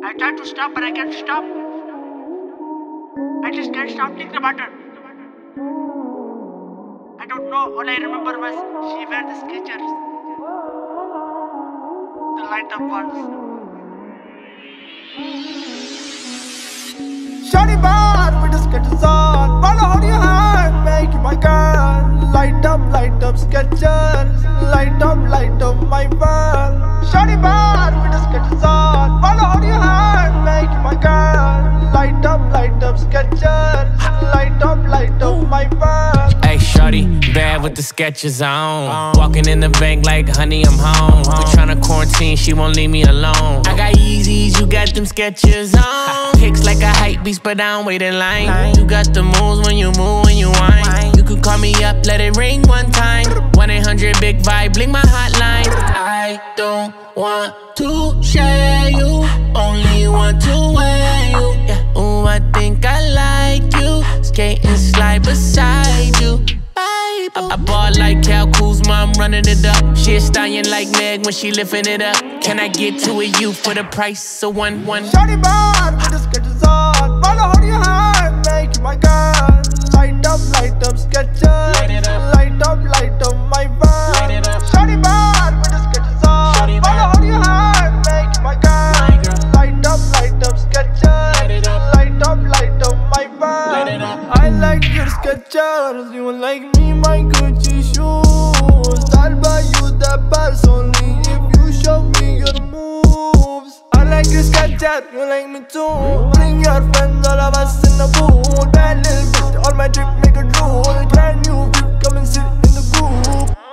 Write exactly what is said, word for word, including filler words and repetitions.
I try to stop, but I can't stop. I just can't stop thinking about her. I don't know. All I remember was she wear the Skechers, the light up ones. Shawty bad with the Skechers on. Wanna hold your hand, make you my girl. Light up, light up Skechers. Light up, light up my world. Shawty bad with the Skechers on. Wanna hold your hand, make you my girl. Light up, light up Skechers. Light up, light up my world. Hey shorty, bad with the Skechers on. Walking in the bank like honey, I'm home. We tryna quarantine, she won't leave me alone. I got Yeezys, you got them Skechers on. Pics like a hype beast, but I don't wait in line. You got the moves when you move, when you whine. You could call me up, let it ring one time. one eight hundred big vibe, blink my hotline. I don't want to share you, only want to wear you. Yeah. Ooh, I think I like you. Skate and slide beside you. I, I ball like Cal Kuzma, I'm running it up. She a stallion like Meg when she lifting it up. Can I get to a you for the price of one one? Shawty bad with the Skechers on. Wanna hold your hand, make you my girl. Light up, light up Skechers. Light up, light up my world. Shawty bad with the Skechers on. Wanna hold your hand, make you my girl. Light up, light up Skechers. Light up, light up my world. I like your Skechers, you like me my Gucci shoes. I'll buy you the best only if you show me your moves. I like your Skechers, you like me too. Bring your friends, all of us in the booth. Bad little bitch, all my drip make a drool. Brand new whip, come and sit in the group.